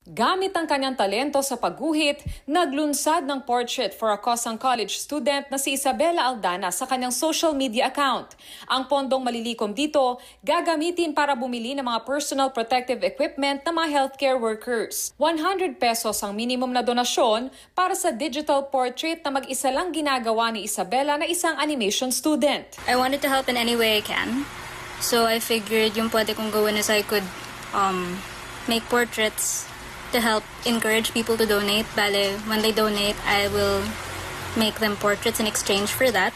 Gamit ang kanyang talento sa pagguhit, naglunsad ng portrait for a Kosang College student na si Isabela Aldana sa kanyang social media account. Ang pondong malilikom dito, gagamitin para bumili ng mga personal protective equipment ng mga healthcare workers. 100 pesos ang minimum na donasyon para sa digital portrait na mag-isa lang ginagawa ni Isabela na isang animation student. I wanted to help in any way I can. So I figured yung pwede kong gawin is I could make portraits to help encourage people to donate. Bale, when they donate, I will make them portraits in exchange for that.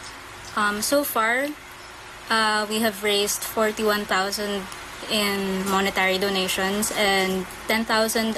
So far, we have raised 41,000 in monetary donations and 10,000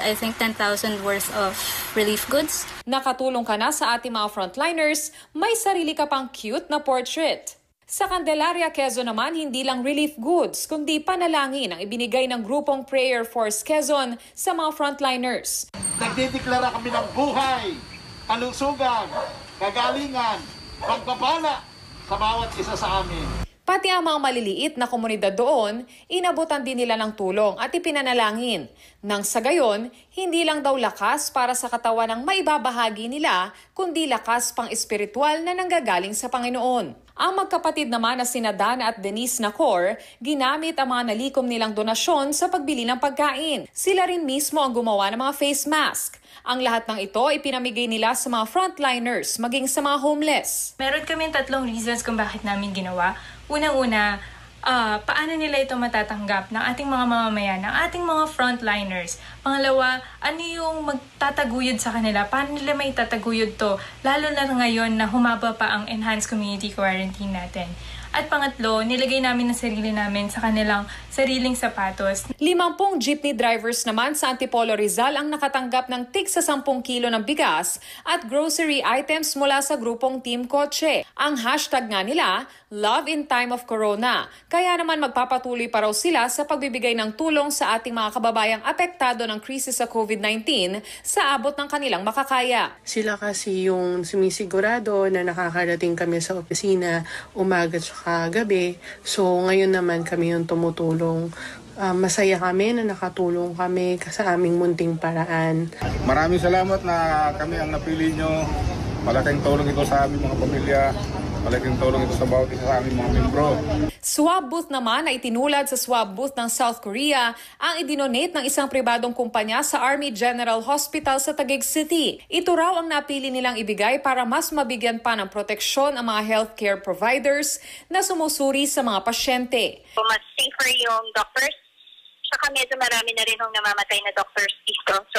worth of relief goods. Nakatulong ka na sa ating mga frontliners, may sarili ka pang cute na portrait. Sa Candelaria, Quezon naman, hindi lang relief goods, kundi panalangin ang ibinigay ng grupong Prayer Force Quezon sa mga frontliners. Nagdideklara kami ng buhay, kalusugan, kagalingan, pagpapala sa bawat isa sa amin. Pati ang mga maliliit na komunidad doon, inabutan din nila ng tulong at ipinanalangin. Nang sa gayon, hindi lang daw lakas para sa katawan ang maibabahagi nila, kundi lakas pang espiritual na nanggagaling sa Panginoon. Ang magkapatid naman na sina Dana at Denise Nacor, ginamit ang mga nalikom nilang donasyon sa pagbili ng pagkain. Sila rin mismo ang gumawa ng mga face mask. Ang lahat ng ito ipinamigay nila sa mga frontliners, maging sa mga homeless. Meron kami 3 reasons kung bakit namin ginawa. Unang-una, paano nila ito matatanggap ng ating mga mamamayan, ng ating mga frontliners? Pangalawa, ano yung magtataguyod sa kanila? Paano nila may tataguyod to? Lalo na ngayon na humaba pa ang enhanced community quarantine natin. At pangatlo, nilagay namin ang sarili namin sa kanilang sariling sapatos. 50 jeepney drivers naman sa Antipolo Rizal ang nakatanggap ng tig sa 10 kilo ng bigas at grocery items mula sa grupong Team Kotse. Ang hashtag nga nila, Love in Time of Corona. Kaya naman magpapatuloy pa raw sila sa pagbibigay ng tulong sa ating mga kababayang apektado ng krisis sa COVID-19 sa abot ng kanilang makakaya. Sila kasi yung sumisigurado na nakakarating kami sa opisina umaga at gabi. So ngayon naman kami yung tumutulong. Masaya kami na nakatulong kami sa aming munting paraan. Maraming salamat na kami ang napili nyo. Malaking tulong ito sa aming mga pamilya. Malaking tulong ito sa bawat isa sa aming mga membro. Swab booth naman na itinulad sa swab booth ng South Korea ang idinonate ng isang pribadong kumpanya sa Army General Hospital sa Taguig City. Ito raw ang napili nilang ibigay para mas mabigyan pa ng proteksyon ang mga healthcare providers na sumusuri sa mga pasyente. Mas safer yung doctors. Saka medyo marami na rin yung namamatay na doctors dito. So,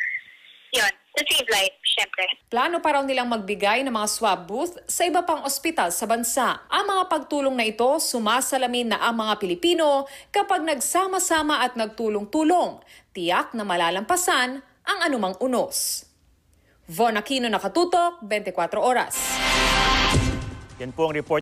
yun. To save life, syempre. Plano pa raw nilang magbigay ng mga swab booth sa iba pang ospital sa bansa. Ang mga pagtulong na ito, sumasalamin na ang mga Pilipino kapag nagsama-sama at nagtulong-tulong. Tiyak na malalampasan ang anumang unos. Von Aquino, Nakatutok, 24 Oras. Yan po ang report.